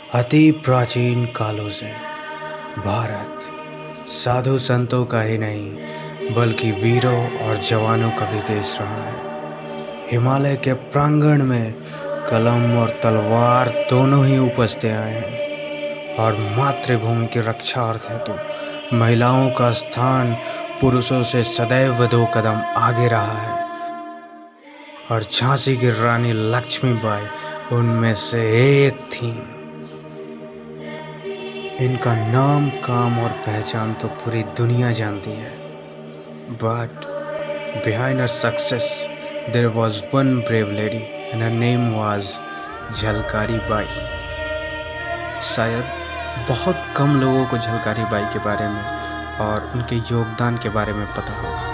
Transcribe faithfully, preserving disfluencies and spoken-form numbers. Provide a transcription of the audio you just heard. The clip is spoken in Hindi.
अति प्राचीन कालों से भारत साधु संतों का ही नहीं बल्कि वीरों और जवानों का भी देश रहा है। हिमालय के प्रांगण में कलम और तलवार दोनों ही उपजते आए हैं और मातृभूमि की रक्षार्थ हेतु तो महिलाओं का स्थान पुरुषों से सदैव दो कदम आगे रहा है और झांसी की रानी लक्ष्मीबाई उनमें से एक थी। इनका नाम, काम और पहचान तो पूरी दुनिया जानती है, but behind her success there was one brave lady and her name was Jhalkari Bai. शायद बहुत कम लोगों को झलकारी बाई के बारे में और उनके योगदान के बारे में पता हो।